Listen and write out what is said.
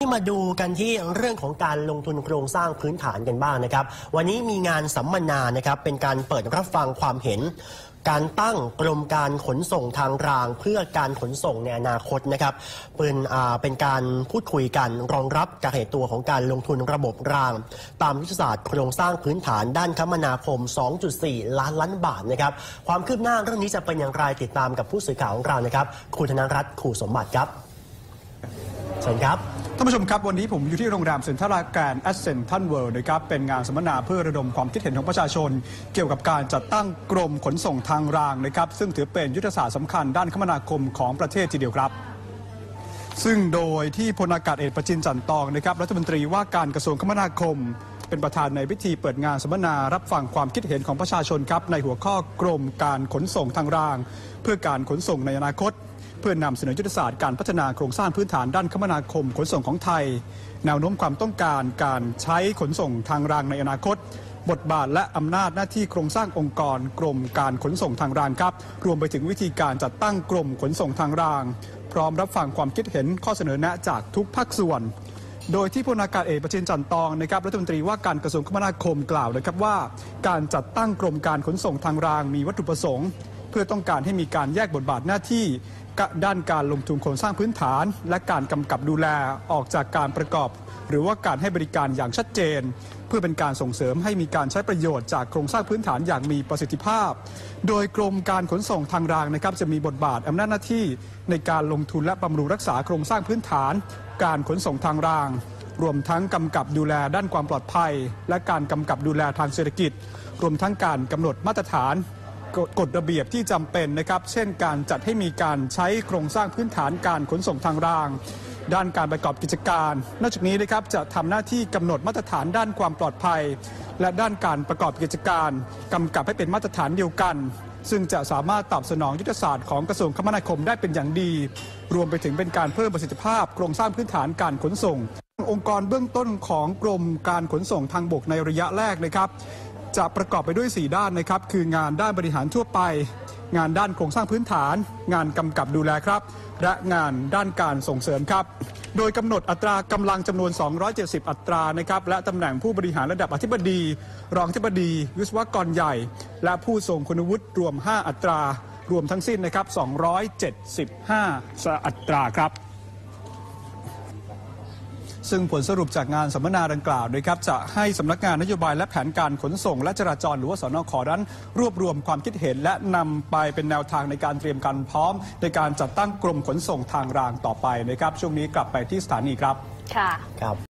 มาดูกันที่เรื่องของการลงทุนโครงสร้างพื้นฐานกันบ้างนะครับวันนี้มีงานสัมมนานะครับเป็นการเปิดรับฟังความเห็นการตั้งกรมการขนส่งทางรางเพื่อการขนส่งในอนาคตนะครับเป็นการพูดคุยกันรองรับการเหตุตัวของการลงทุนระบบรางตามยุทธศาสตร์โครงสร้างพื้นฐานด้านคมนาคม 2.4 ล้านล้านบาทนะครับความคืบหน้าเรื่องนี้จะเป็นอย่างไรติดตามกับผู้สื่อข่าวของเรานะครับคุณธนรัตน์ขู่สมบัติครับเชิญครับท่านผู้ชมครับวันนี้ผมอยู่ที่โรงแรมเซ็นทรัลแกรนด์แอสเซนทันเวิลด์นะครับเป็นงานสัมมนาเพื่อระดมความคิดเห็นของประชาชนเกี่ยวกับการจัดตั้งกรมขนส่งทางรางนะครับซึ่งถือเป็นยุทธศาสตร์สำคัญด้านคมนาคมของประเทศทีเดียวครับซึ่งโดยที่พลอากาศเอกประจินจันทร์ตองนะครับรัฐมนตรีว่าการกระทรวงคมนาคมเป็นประธานในพิธีเปิดงานสัมมนารับฟังความคิดเห็นของประชาชนครับในหัวข้อกรมการขนส่งทางรางเพื่อการขนส่งในอนาคตเพื่อนำเสนอยุทธศาสตร์การพัฒนาโครงสร้างพื้นฐานด้านคมนาคมขนส่งของไทยแนวโน้มความต้องการการใช้ขนส่งทางรางในอนาคตบทบาทและอำนาจหน้าที่โครงสร้างองค์กรกรมการขนส่งทางรางครับรวมไปถึงวิธีการจัดตั้งกรมขนส่งทางรางพร้อมรับฟังความคิดเห็นข้อเสนอแนะจากทุกภาคส่วนโดยที่พลอากาศเอกประจินจันทร์ตองนะครับรัฐมนตรีว่าการกระทรวงคมนาคมกล่าวนะครับว่าการจัดตั้งกรมการขนส่งทางรางมีวัตถุประสงค์เพื่อต้องการให้มีการแยกบทบาทหน้าที่ด้านการลงทุนโครงสร้างพื้นฐานและการกำกับดูแลออกจากการประกอบหรือว่าการให้บริการอย่างชัดเจนเพื่อเป็นการส่งเสริมให้มีการใช้ประโยชน์จากโครงสร้างพื้นฐานอย่างมีประสิทธิภาพโดยกรมการขนส่งทางรางนะครับจะมีบทบาทอำนาจหน้าที่ในการลงทุนและบำรุงรักษาโครงสร้างพื้นฐานการขนส่งทางรางรวมทั้งกำกับดูแลด้านความปลอดภัยและการกำกับดูแลทางเศรษฐกิจรวมทั้งการกำหนดมาตรฐานกฎระเบียบที่จำเป็นนะครับเช่นการจัดให้มีการใช้โครงสร้างพื้นฐานการขนส่งทางรางด้านการประกอบกิจการนอกจากนี้นะครับจะทำหน้าที่กำหนดมาตรฐานด้านความปลอดภัยและด้านการประกอบกิจการกำกับให้เป็นมาตรฐานเดียวกันซึ่งจะสามารถตอบสนองยุทธศาสตร์ของกระทรวงคมนาคมได้เป็นอย่างดีรวมไปถึงเป็นการเพิ่มประสิทธิภาพโครงสร้างพื้นฐานการขนส่งองค์กรเบื้องต้นของกรมการขนส่งทางบกในระยะแรกนะครับจะประกอบไปด้วย4ด้านนะครับคืองานด้านบริหารทั่วไปงานด้านโครงสร้างพื้นฐานงานกำกับดูแลครับและงานด้านการส่งเสริมครับโดยกำหนดอัตรากำลังจำนวน270อัตรานะครับและตำแหน่งผู้บริหารระดับอธิบดีรองอธิบดีวิศวกรใหญ่และผู้ทรงคุณวุฒิรวม5อัตรารวมทั้งสิ้นนะครับ275อัตราครับซึ่งผลสรุปจากงานสัมมนาดังกล่าวนะครับจะให้สำนักงานนโยบายและแผนการขนส่งและจราจรหรือว่าสนข.นั้นรวบรวมความคิดเห็นและนำไปเป็นแนวทางในการเตรียมการพร้อมในการจัดตั้งกรมขนส่งทางรางต่อไปนะครับช่วงนี้กลับไปที่สถานีครับค่ะครับ